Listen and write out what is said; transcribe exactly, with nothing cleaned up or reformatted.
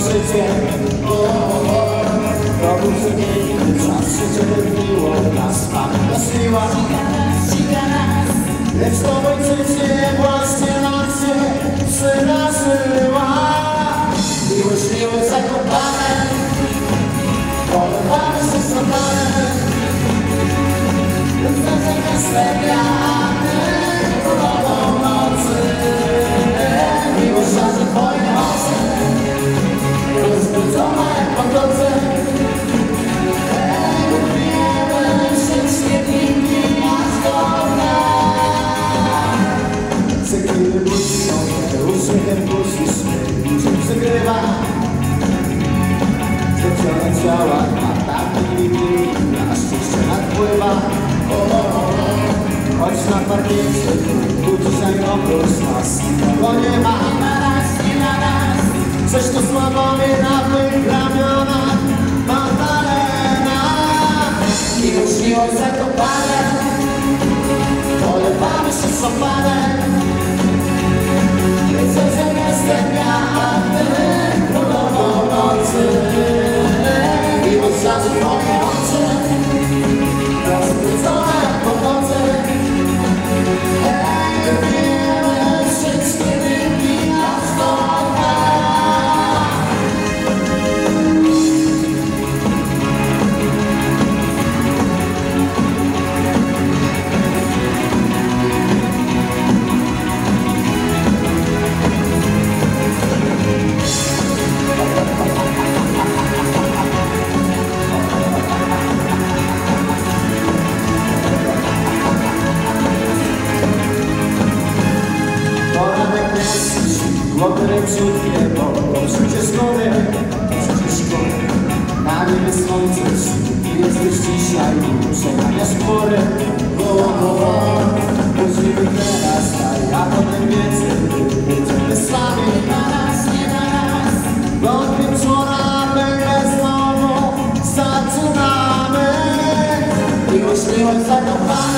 życie. O, o, o. To był przepiękny czas, życie wybiło nas, pamięta siła. Lecz to ojczyźnie właśnie nam się przydarzyła. Miłość, miłość zakopane, polewamy się szopanem. Zdarzenia slepiane królową nocy. Miłość żarzy twoje oczy, rozbudzona jak potoce. Lubimy wszystkie dni aż do dna. Przykryły buzi ogień, uśmiechem puścisz mnie, czym przykrywa. Zlecione ciała, a taki wiki, na szczęście nadpływa. O, o, o, choć na parkiecie, tu dzisiaj oprócz nas nikogo nie ma. Nie ma nas, nie ma nas. Coś to słabowie na tych ramionach Magdalena. Miłość, miłość zakopane, polewamy się szopanem. Zdarzenia slepiane królową nocy. Miłość żarzy twoje oczy, rozbudzone jak potoce. Lubimy wszystkie dni aż do dna. Łotrem wśród niebo, bo przecież szkoły, przecież szkoły. Na niebie słońce, jesteś dzisiaj, przeganiasz chmury. O, o, o, musimy teraz, a potem więcej, będziemy sami. Nie na nas, nie na nas. Od wieczora będę znowu zaczynamy. Miłość, miłość zakopana.